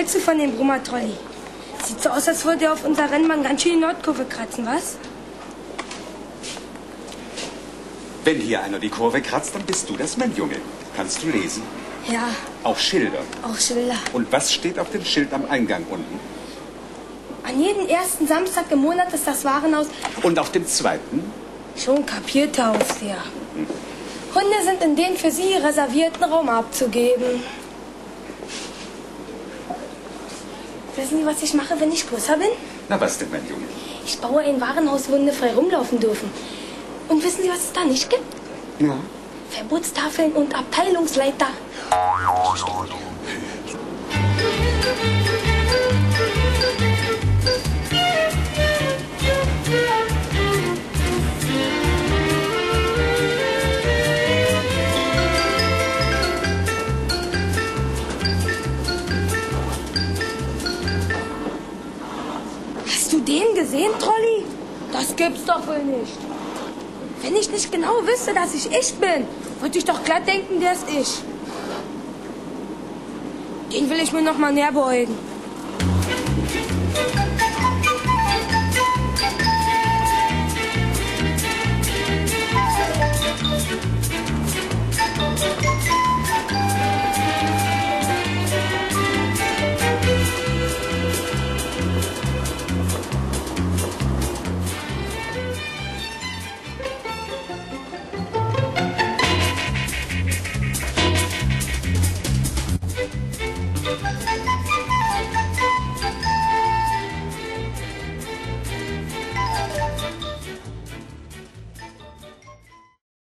hältst du von dem Brummer-Trolley? Sieht so aus, als würde er auf unserer Rennbahn ganz schön die Nordkurve kratzen, was? Wenn hier einer die Kurve kratzt, dann bist du das, mein Junge. Kannst du lesen? Ja. Auch Schilder? Auch Schilder. Und was steht auf dem Schild am Eingang unten? An jedem ersten Samstag im Monat ist das Warenhaus... Und auf dem zweiten? Schon kapiert, Herr Aufseher. Hunde sind in den für Sie reservierten Raum abzugeben. Wissen Sie, was ich mache, wenn ich größer bin? Na, was denn, mein Junge? Ich baue ein Warenhaus, wo Hunde frei rumlaufen dürfen. Und wissen Sie, was es da nicht gibt? Ja. Verbotstafeln und Abteilungsleiter. Hast du den gesehen, Trolli? Das gibt's doch wohl nicht. Wenn ich nicht genau wüsste, dass ich bin, würde ich doch glatt denken, der ist ich. Den will ich mir noch mal näher beugen.